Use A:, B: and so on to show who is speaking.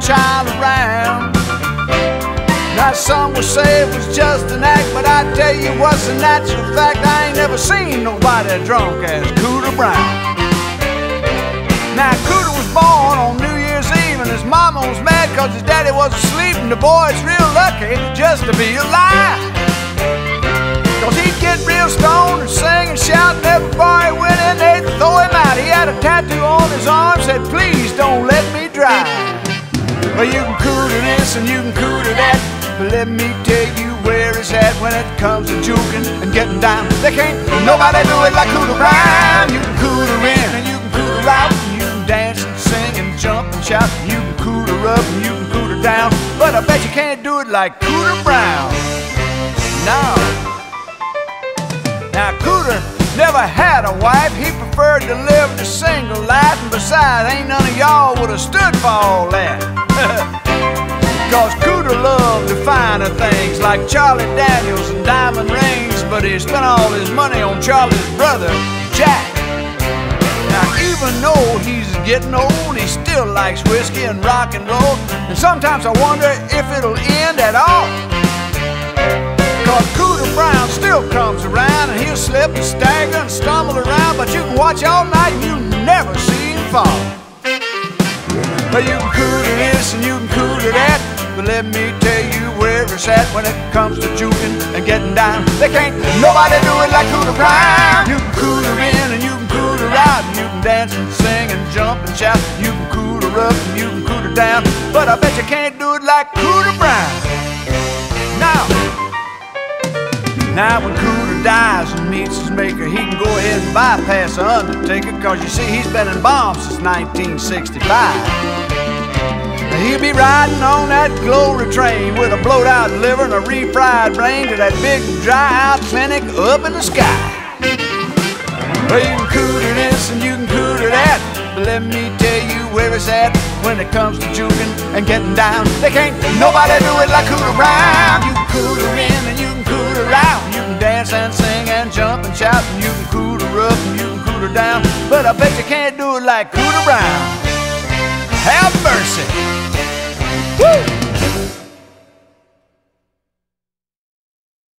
A: child around. Now some will say it was just an act, but I tell you what's a natural fact, I ain't never seen nobody drunk as Cooter Brown. Now Cooter was born on New Year's Eve, and his mama was mad cause his daddy was asleep, and the boy's real lucky just to be alive. Cause he'd get real stoned and sing and shout, and every bar he went in they'd throw him out. He had a tattoo on his arm, said please don't let me drive. Well, you can Cooter this and you can Cooter that, but let me tell you where it's at when it comes to juking and getting down. They can't nobody do it like Cooter Brown. You can Cooter in and you can Cooter out, and you can dance and sing and jump and shout. You can Cooter up and you can Cooter down, but I bet you can't do it like Cooter Brown. No. Now Cooter never had a wife, he preferred to live a single life, and besides, ain't none of y'all would have stood for all that. Cause Cooter loved the finer things like Charlie Daniels and diamond rings, but he spent all his money on Charlie's brother, Jack. Now even though he's getting old, he still likes whiskey and rock and roll, and sometimes I wonder if it'll end at all. Cause Cooter Brown still comes around, and he'll slip and stagger and stumble around, but you can watch all night and you never see him fall. But you can Cooter this and you can Cooter that, but let me tell you where it's at when it comes to juking and getting down. They can't nobody do it like Cooter Brown. You can Cooter in and you can Cooter out, and you can dance and sing and jump and shout. You can Cooter up and you can Cooter down, but I bet you can't do it like Cooter Brown. Now when Cooter dies and meets his maker, he can go ahead and bypass the undertaker, cause you see he's been embalmed since 1965. He'll be riding on that glory train with a blowed out liver and a refried brain to that big dry out clinic up in the sky. Well, you can Cooter this and you can Cooter that, but let me tell you where it's at when it comes to juking and getting down. They can't nobody do it like Cooter Brown. You can Cooter in and you can Cooter out, you can dance and sing and jump and shout, and you can Cooter up and you can Cooter down, but I bet you can't do it like Cooter Brown. Have mercy. Woo!